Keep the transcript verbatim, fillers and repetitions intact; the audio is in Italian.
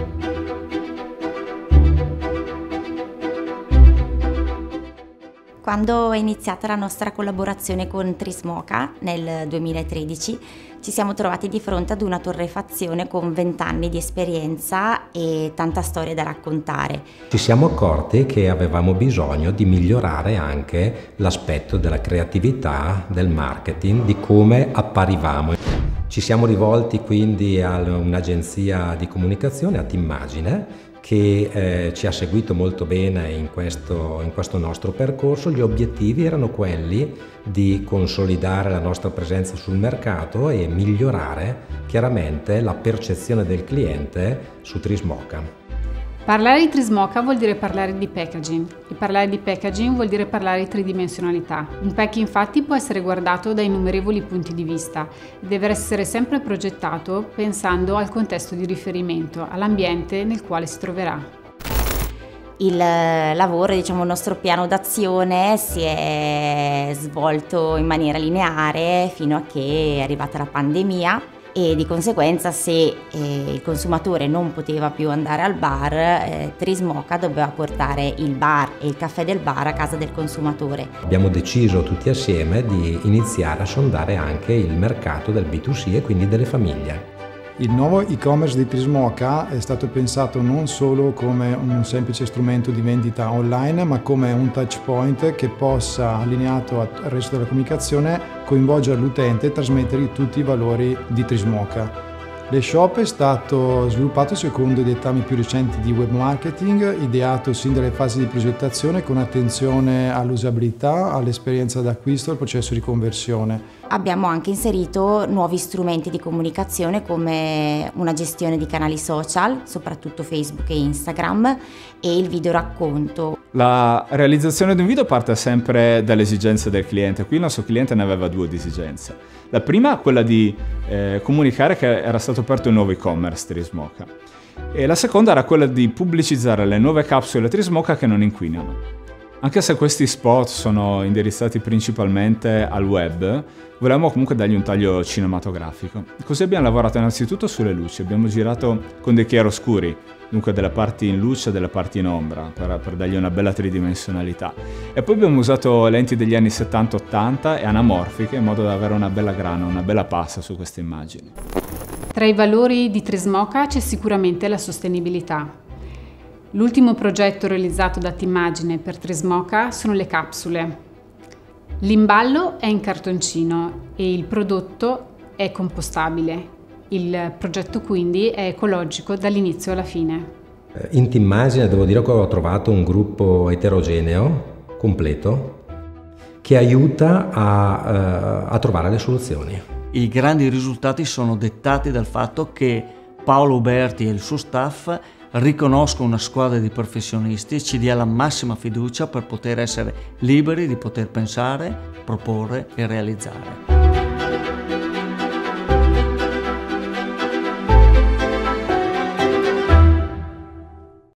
Quando è iniziata la nostra collaborazione con Trismoka nel duemilatredici ci siamo trovati di fronte ad una torrefazione con vent'anni di esperienza e tanta storia da raccontare. Ci siamo accorti che avevamo bisogno di migliorare anche l'aspetto della creatività, del marketing, di come apparivamo. Ci siamo rivolti quindi a un'agenzia di comunicazione, a Timmagine, che eh, ci ha seguito molto bene in questo, in questo nostro percorso. Gli obiettivi erano quelli di consolidare la nostra presenza sul mercato e migliorare chiaramente la percezione del cliente su Trismoka. Parlare di Trismoka vuol dire parlare di packaging e parlare di packaging vuol dire parlare di tridimensionalità. Un pack infatti può essere guardato da innumerevoli punti di vista e deve essere sempre progettato pensando al contesto di riferimento, all'ambiente nel quale si troverà. Il lavoro, diciamo, il nostro piano d'azione si è svolto in maniera lineare fino a che è arrivata la pandemia. E di conseguenza se eh, il consumatore non poteva più andare al bar, eh, Trismoka doveva portare il bar e il caffè del bar a casa del consumatore. Abbiamo deciso tutti assieme di iniziare a sondare anche il mercato del B due C e quindi delle famiglie. Il nuovo e-commerce di Trismoka è stato pensato non solo come un semplice strumento di vendita online, ma come un touch point che possa, allineato al resto della comunicazione, coinvolgere l'utente e trasmettere tutti i valori di Trismoka. L'e-shop è stato sviluppato secondo i dettami più recenti di web marketing, ideato sin dalle fasi di progettazione con attenzione all'usabilità, all'esperienza d'acquisto e al processo di conversione. Abbiamo anche inserito nuovi strumenti di comunicazione come una gestione di canali social, soprattutto Facebook e Instagram, e il video racconto. La realizzazione di un video parte sempre dalle esigenze del cliente. Qui il nostro cliente ne aveva due di esigenze. La prima, quella di eh, comunicare che era stato aperto un nuovo e-commerce Trismoka, e la seconda era quella di pubblicizzare le nuove capsule Trismoka che non inquinano. Anche se questi spot sono indirizzati principalmente al web, volevamo comunque dargli un taglio cinematografico. Così abbiamo lavorato innanzitutto sulle luci, abbiamo girato con dei chiaroscuri, dunque delle parti in luce e delle parti in ombra, per, per dargli una bella tridimensionalità. E poi abbiamo usato lenti degli anni settanta ottanta e anamorfiche in modo da avere una bella grana, una bella passa su queste immagini. Tra i valori di Trismoka c'è sicuramente la sostenibilità. L'ultimo progetto realizzato da Timmagine per Trismoka sono le capsule. L'imballo è in cartoncino e il prodotto è compostabile. Il progetto quindi è ecologico dall'inizio alla fine. In Timmagine devo dire che ho trovato un gruppo eterogeneo, completo, che aiuta a, uh, a trovare le soluzioni. I grandi risultati sono dettati dal fatto che Paolo Uberti e il suo staff riconoscono una squadra di professionisti e ci dia la massima fiducia per poter essere liberi di poter pensare, proporre e realizzare.